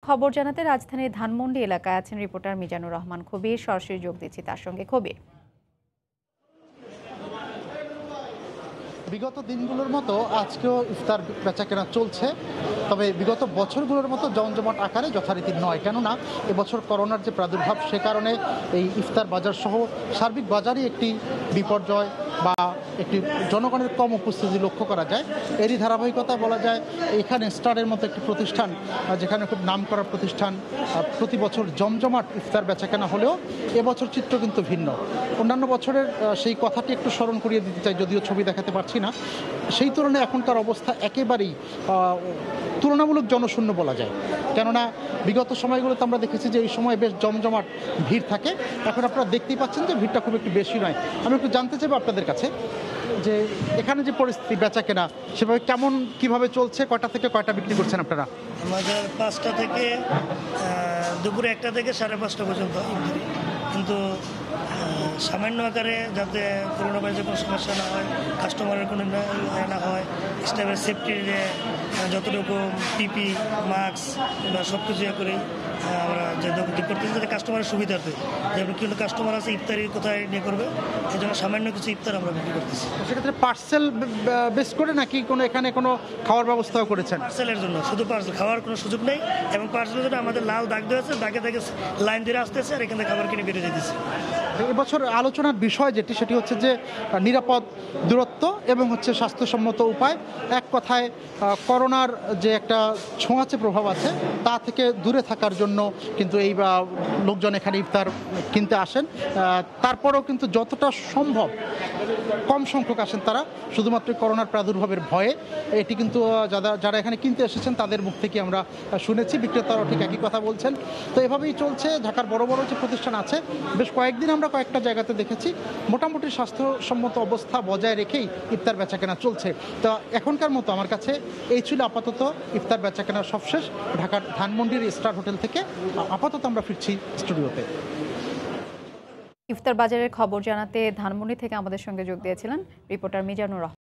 খবর জানাতে রাজধানীর ধানমন্ডি এলাকায় আছেন রিপোর্টার মিজানুর রহমান কবির। সরাসরি যোগ দিচ্ছি তার সঙ্গে। কবির, বিগত দিনগুলোর মতো আজকেও ইফতার বেচাকেনা চলছে, তবে বিগত বছরগুলোর মতো জমজমাট আকারে যথারীতি নয়। কেননা এবছর করোনার যে প্রাদুর্ভাব, সে কারণে এই ইফতার বাজার সহ সার্বিক বাজারই একটি বিপর্যয় বা একটি জনগণের কম উপস্থিতি লক্ষ্য করা যায়। এরই ধারাবাহিকতা বলা যায় এখানে স্টারের মতো একটি প্রতিষ্ঠান, যেখানে খুব নামকরা প্রতিষ্ঠান, প্রতি বছর জমজমাট ইফতার বেচাকেনা হলেও এবছর চিত্র কিন্তু ভিন্ন। অন্যান্য বছরের সেই কথাটি একটু স্মরণ করিয়ে দিতে চাই, যদিও ছবি দেখাতে পারছি না। সেই তুলনায় এখনকার অবস্থা একেবারেই তুলনামূলক জনশূন্য বলা যায়। কেননা বিগত সময়গুলোতে আমরা দেখেছি যে এই সময় বেশ জমজমাট ভিড় থাকে। এখন আপনারা দেখতেই পাচ্ছেন যে ভিড়টা খুব একটু বেশি নয়। আমি একটু জানতে চাইবো আপনাদের কাছে যে এখানে যে পরিস্থিতি বেচা কেনা সেভাবে কেমন, কিভাবে চলছে, কয়টা থেকে কয়টা বিক্রি করছেন আপনারা? আমাদের 5টা থেকে দুপুরে 1টা থেকে 5:30 পর্যন্ত, কিন্তু সামান্য আকারে যাতে করোনা ভাইরাসের কোনো সমস্যা না হয়, কাস্টমারের কোনো না হয়, স্টাফের সেফটির যতটুকু পিপি মাস্ক বা সব কিছু করে আমরা যে করতেছি যাতে কাস্টমারের সুবিধার্থে, যেমন কিন্তু কাস্টমার আছে ইফতারি কোথায় নিয়ে করবে, এই জন্য সামান্য কিছু ইফতার আমরা বিক্রি করতেছি। সেক্ষেত্রে পার্সেল বেস করে নাকি কোনো এখানে কোনো খাওয়ার ব্যবস্থাও করেছেন? পার্সেলের জন্য, শুধু পার্সেল, খাওয়ার কোনো সুযোগ নেই। এবং পার্সেলের জন্য আমাদের লাল দাগ দেওয়া আছে, দাগে দাগে লাইন দিয়ে আসতেছে আর এখানে খাবার কিনে বেরিয়ে যেতেছে। এবছর আলোচনার বিষয় যেটি, সেটি হচ্ছে যে নিরাপদ দূরত্ব এবং হচ্ছে স্বাস্থ্যসম্মত উপায়। এক কথায় করোনার যে একটা ছোঁয়াচে প্রভাব আছে তা থেকে দূরে থাকার জন্য কিন্তু এই লোকজন এখানে ইফতার কিনতে আসেন। তারপরেও কিন্তু যতটা সম্ভব কম সংখ্যক আসেন তারা, শুধুমাত্র করোনার প্রাদুর্ভাবের ভয়ে। এটি কিন্তু যারা এখানে কিনতে এসেছেন তাদের মুখ থেকে আমরা শুনেছি, বিক্রেতারাও ঠিক একই কথা বলছেন। তো এভাবেই চলছে। ঢাকার বড় বড় যে প্রতিষ্ঠান আছে, বেশ কয়েকদিন আমরা কয়েকটা জায়গাতে দেখেছি মোটামুটি স্বাস্থ্যসম্মত অবস্থা বজায় রেখেই ইফতার বেচাকেনা চলছে। তো এখনকার মতো আমার কাছে এই ছিল আপাতত ইফতার বেচাকেনার সবশেষ। ঢাকার ধানমন্ডির স্টার হোটেল থেকে আপাতত আমরা ফিরছি স্টুডিওতে। ইফতার বাজারের খবর জানাতে ধানমন্ডি থেকে আমাদের সঙ্গে যোগ দিয়েছিলেন রিপোর্টার মিজানুর রহমান।